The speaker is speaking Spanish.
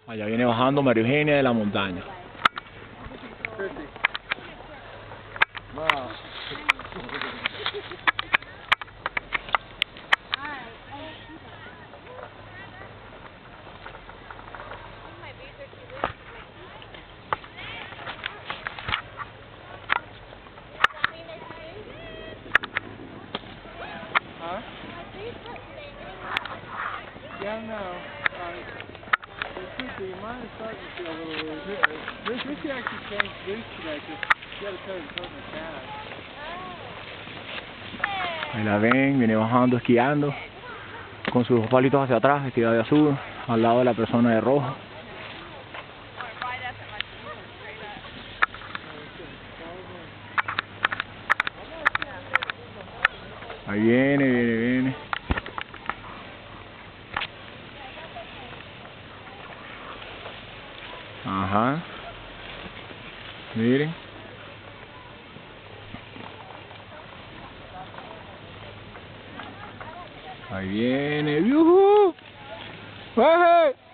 Allá viene bajando María Eugenia de la montaña. Yeah, no. It could be. Mine is starting to feel a little weird. This actually changed boots today because you got to tell the coat in the calf. Ahí la ven, viene bajando, esquiando, con sus dos palitos hacia atrás, vestida de azul, al lado de la persona de rojo. Ahí viene. Ajá. Miren. Ahí viene. ¡Yujú! ¡Baje!